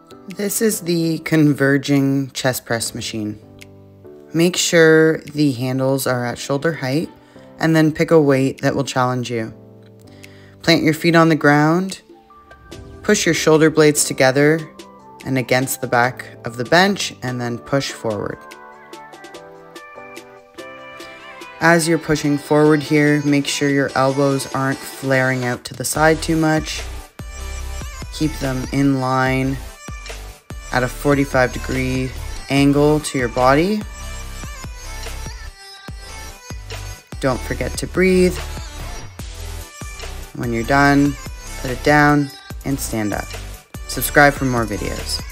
This is the Converging chest press machine. Make sure the handles are at shoulder height and then pick a weight that will challenge you. Plant your feet on the ground, push your shoulder blades together and against the back of the bench and then push forward. As you're pushing forward here, make sure your elbows aren't flaring out to the side too much. Keep them in line at a 45-degree angle to your body. Don't forget to breathe. When you're done, put it down and stand up. Subscribe for more videos.